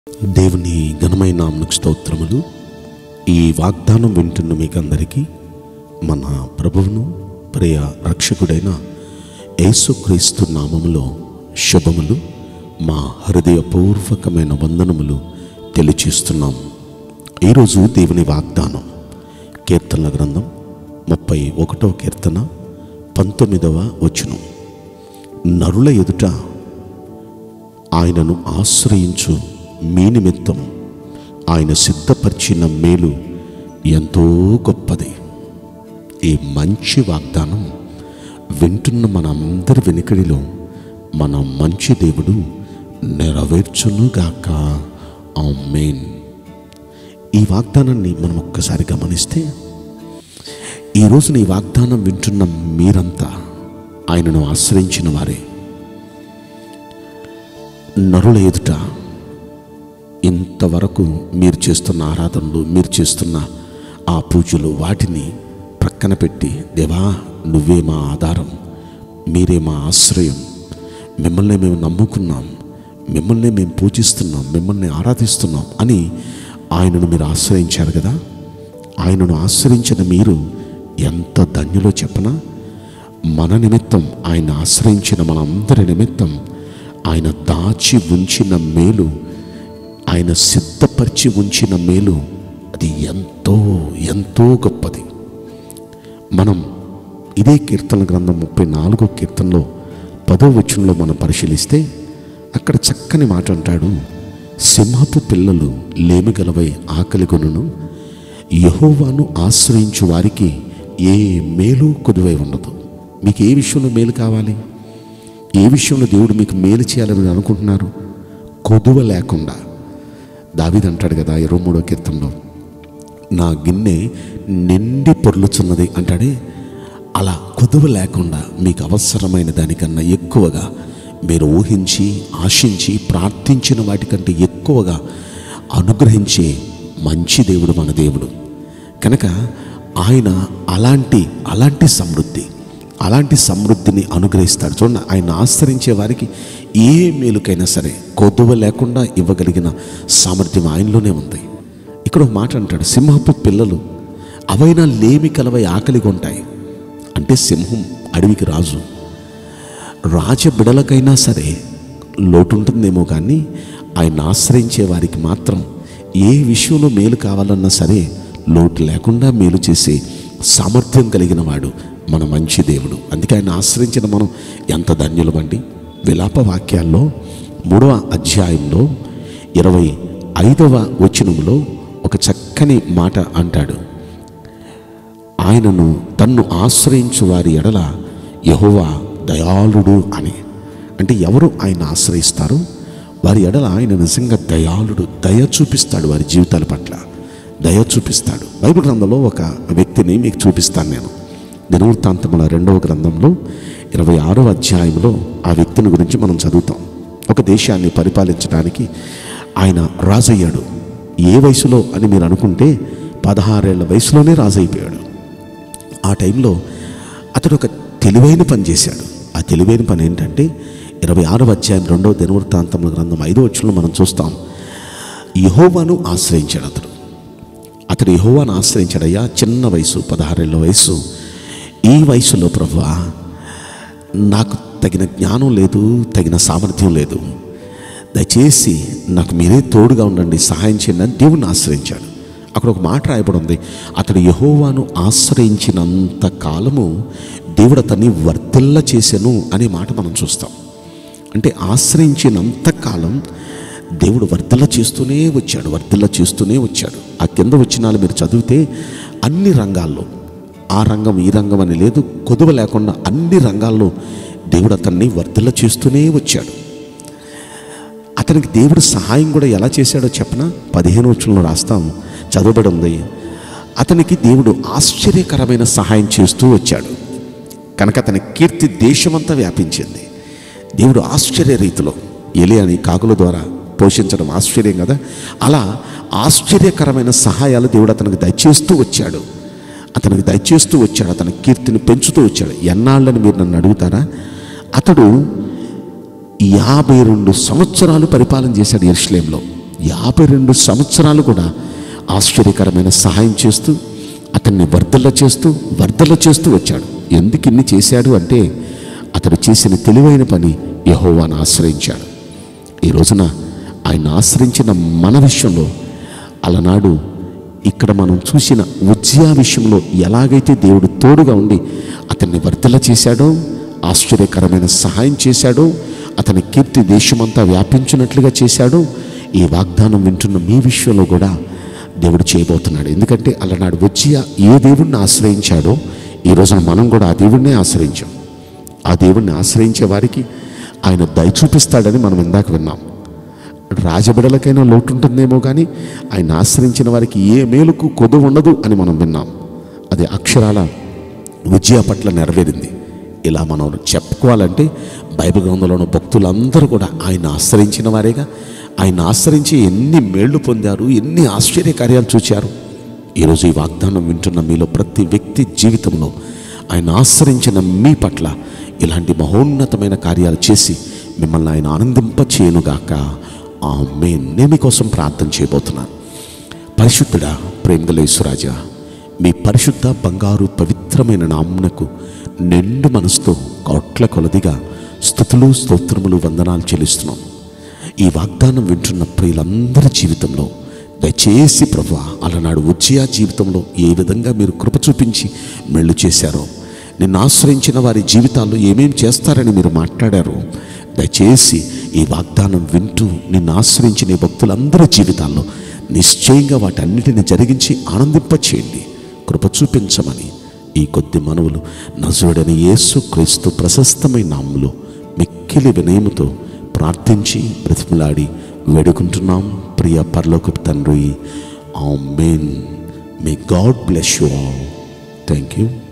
దేవుని ఘనమైన నామమునకు స్తోత్రములు. ఈ వాగ్దానం వింటున్న మీకందరికీ మన ప్రభువును ప్రియ రక్షకుడైన యేసుక్రీస్తు నామములో శుభములు, మా హృదయపూర్వకమైన వందనములు తెలియచేస్తున్నాం. ఈరోజు దేవుని వాగ్దానం కీర్తనల గ్రంథం 31వ కీర్తన 19వ వచనం. నరుల ఎదుట ఆయనను ఆశ్రయించు మీ నిమిత్తం ఆయన సిద్ధపరిచిన మేలు ఎంతో గొప్పది. ఈ మంచి వాగ్దానం వింటున్న మనందరి వెనుకడిలో మన మంచి దేవుడు నెరవేర్చునుగాక. ఆమేన్. ఈ వాగ్దానాన్ని మనం ఒక్కసారి గమనిస్తే, ఈరోజు ఈ వాగ్దానం వింటున్న మీరంతా ఆయనను ఆశ్రయించిన వారే. నరుల ఎదుట ఇంతవరకు మీరు చేస్తున్న ఆరాధనలు, మీరు చేస్తున్న ఆ పూజలు, వాటిని ప్రక్కన పెట్టి, దేవా నువ్వే మా ఆధారం, మీరే మా ఆశ్రయం, మిమ్మల్ని మేము నమ్ముకున్నాం, మిమ్మల్ని మేము పూజిస్తున్నాం, మిమ్మల్ని ఆరాధిస్తున్నాం అని ఆయనను మీరు ఆశ్రయించారు కదా. ఆయనను ఆశ్రయించిన మీరు ఎంత ధన్యులో చెప్పనా. మన నిమిత్తం, ఆయన ఆశ్రయించిన మనందరి నిమిత్తం ఆయన దాచి ఉంచిన మేలు, ఆయన సిద్ధపరిచి ఉంచిన మేలు, అది ఎంతో ఎంతో గొప్పది. మనం ఇదే కీర్తన గ్రంథం 34వ కీర్తనలో 10వ వచనంలో మనం పరిశీలిస్తే, అక్కడ చక్కని మాట అంటాడు, సింహపు పిల్లలు లేమిగలవై ఆకలిగొనును, యెహోవాను ఆశ్రయించు వారికి ఏ మేలు కొదువై ఉండదు. మీకు ఏ విషయంలో మేలు కావాలి? ఏ విషయంలో దేవుడు మీకు మేలు చేయాలని అనుకుంటున్నారు? కొదువ లేకుండా. దావీదు అంటాడు కదా 23వ కీర్తనలో, నా గిన్నె నిండి పొర్లుచున్నది అంటాడే. అలా కొదువ లేకుండా మీకు అవసరమైన దానికన్నా ఎక్కువగా మీరు ఊహించి ఆశించి ప్రార్థించిన వాటికంటే ఎక్కువగా అనుగ్రహించే మంచి దేవుడు మన దేవుడు. కనుక ఆయన అలాంటి సమృద్ధిని అనుగ్రహిస్తాడు. చూడండి, ఆయన ఆశ్రయించే వారికి ఏ మేలుకైనా సరే కొదువ లేకుండా ఇవ్వగలిగిన సామర్థ్యం ఆయనలోనే ఉంది. ఇక్కడ ఒక మాట అంటాడు, సింహపు పిల్లలు అవైనా లేమి కలవై ఆకలిగా ఉంటాయి. అంటే సింహం అడవికి రాజు. రాజబిడలకైనా సరే లోటు ఉంటుందేమో, కానీ ఆయన ఆశ్రయించే వారికి మాత్రం ఏ విషయంలో మేలు కావాలన్నా సరే లోటు లేకుండా మేలు చేసే సామర్థ్యం కలిగిన వాడు మన మంచి దేవుడు. అందుకే ఆయన ఆశ్రయించిన మనం ఎంత ధన్యులమండి. విలాప వాక్యాల్లో 3వ అధ్యాయంలో 25వ వచనంలో ఒక చక్కని మాట అంటాడు, ఆయనను తన్ను ఆశ్రయించు వారి ఎడల యెహోవా దయాళుడు అని. అంటే ఎవరు ఆయన ఆశ్రయిస్తారో వారి ఎడల ఆయన నిజంగా దయాళుడు, దయ చూపిస్తాడు, వారి జీవితాల పట్ల దయ చూపిస్తాడు. బైబిల్ గ్రంథంలో ఒక వ్యక్తిని మీకు చూపిస్తాను నేను. దినవృత్తాంతముల 2వ గ్రంథంలో 26వ అధ్యాయంలో ఆ వ్యక్తిని గురించి మనం చదువుతాం. ఒక దేశాన్ని పరిపాలించడానికి ఆయన రాజయ్యాడు. ఏ వయసులో అని మీరు అనుకుంటే 16 ఏళ్ల వయసులోనే రాజైపోయాడు. ఆ టైంలో అతడు ఒక తెలివైన పని చేశాడు. ఆ తెలివైన పని ఏంటంటే 26వ అధ్యాయం 2వ దినవృత్తాంతముల గ్రంథం 5వ వచనంలో మనం చూస్తాం, యెహోవాను ఆశ్రయించాడు. అతడు యెహోవాను ఆశ్రయించాడయ్యా, చిన్న వయసు, 16 ఏళ్ల వయసు. ఈ వయసులో ప్రభువా నాకు తగిన జ్ఞానం లేదు, తగిన సామర్థ్యం లేదు, దయచేసి నాకు మీరే తోడుగా ఉండండి, సహాయం చేయండి అని దేవుణ్ణి ఆశ్రయించాడు. అక్కడ ఒక మాట రాయబడి ఉంది, అతడు యెహోవాను ఆశ్రయించినంత కాలము దేవుడు అతన్ని వర్ధిల్ల చేసెను అనే మాట మనం చూస్తాం. అంటే ఆశ్రయించినంత కాలం దేవుడు వర్ధిల్ల చేస్తూనే వచ్చాడు. ఆ కింద వచనాలు మీరు చదివితే అన్ని రంగాల్లో, ఆ రంగం ఈ రంగం అని లేదు, కొదువ లేకుండా అన్ని రంగాల్లో దేవుడు అతన్ని వర్ధిల్ల చేస్తూనే వచ్చాడు. అతనికి దేవుడు సహాయం కూడా ఎలా చేశాడో చెప్పనా? 15వ వచనంలో రాస్తాం, చదవబడి ఉంది, అతనికి దేవుడు ఆశ్చర్యకరమైన సహాయం చేస్తూ వచ్చాడు. కనుక అతని కీర్తి దేశమంతా వ్యాపించింది. దేవుడు ఆశ్చర్య రీతిలో ఎలియాని కాకుల ద్వారా పోషించడం ఆశ్చర్యం కదా. అలా ఆశ్చర్యకరమైన సహాయాలు దేవుడు అతనికి దయచేస్తూ వచ్చాడు. అతని కీర్తిని పెంచుతూ వచ్చాడు. ఎన్నాళ్ళని మీరు నన్ను అడుగుతారా? అతడు 52 సంవత్సరాలు పరిపాలన చేశాడు యెరూషలేములో. 52 సంవత్సరాలు కూడా ఆశ్చర్యకరమైన సహాయం చేస్తూ అతన్ని వర్ధల చేస్తూ వచ్చాడు. ఎందుకు ఇన్ని చేశాడు అంటే అతడు చేసిన తెలివైన పని యెహోవాను ఆశ్రయించాడు. ఈ రోజున ఆయన ఆశ్రయించిన మన విషయంలో అలనాడు ఇక్కడ మనం చూసిన ఉజ్జియా విషయంలో ఎలాగైతే దేవుడు తోడుగా ఉండి అతన్ని వర్ధల చేశాడో, ఆశ్చర్యకరమైన సహాయం చేశాడో, అతని కీర్తి దేశమంతా వ్యాపించినట్లుగా చేశాడో, ఈ వాగ్దానం వింటున్న మీ విషయంలో కూడా దేవుడు చేయబోతున్నాడు. ఎందుకంటే అలనాడు ఉజ్జియా ఏ దేవుడిని ఆశ్రయించాడో ఈ రోజున మనం కూడా ఆ దేవుడినే ఆశ్రయించాం. ఆ దేవుడిని ఆశ్రయించే వారికి ఆయన దయ చూపిస్తాడని మనం ఇందాక విన్నాం. రాజబిడలకైనా లోటు ఉంటుందేమో కానీ ఆయన ఆశ్రయించిన వారికి ఏ మేలుకు కొదువు ఉండదు అని మనం విన్నాం. అది అక్షరాల ఉజ్జియా పట్ల నెరవేరింది. ఇలా మనం చెప్పుకోవాలంటే బైబిల్ గ్రంథంలోని భక్తులందరూ కూడా ఆయన ఆశ్రయించిన వారేగా. ఆయన ఆశ్రయించి ఎన్ని మేళ్లు పొందారు, ఎన్ని ఆశ్చర్య కార్యాలు చూచారు. ఈరోజు ఈ వాగ్దానం వింటున్న మీలో ప్రతి వ్యక్తి జీవితంలో ఆయన ఆశ్రయించిన మీ పట్ల ఇలాంటి మహోన్నతమైన కార్యాలు చేసి మిమ్మల్ని ఆయన ఆనందింపచేయునుగాక. ఆమేన్. నేను మీకోసం ప్రార్థన చేయబోతున్నాను. పరిశుద్ధుడా, ప్రేమగల యేసురాజా, మీ పరిశుద్ధ బంగారు పవిత్రమైన నామమునకు నిండు మనసుతో కోట్ల కొలదిగా స్తుతులు, స్తోత్రములు, వందనాలు చెల్లిస్తున్నాం. ఈ వాగ్దానం వింటున్న ప్రియులందరి జీవితంలో దయచేసి ప్రభువా, అలనాడు ఉజ్జియా జీవితంలో ఏ విధంగా మీరు కృప చూపించి మెళ్ళు చేశారో, నిన్ను ఆశ్రయించిన వారి జీవితాల్లో ఏమేం చేస్తారని మీరు మాట్లాడారో, దయచేసి ఈ వాగ్దానం వింటూ నిన్ను ఆశ్రయించిన భక్తులందరి జీవితాల్లో నిశ్చయంగా వాటన్నిటిని జరిగించి ఆనందింపచేయండి. కృప చూపించమని ఈ కొద్ది మనవులు నజరుడైన యేసుక్రీస్తు ప్రశస్తమైన నామములో మిక్కిలి వినయముతో ప్రార్థించి బ్రతిమలాడి వేడుకుంటున్నాం ప్రియ పరలోకపు తండ్రి. ఆమేన్. May God bless you all. Thank you.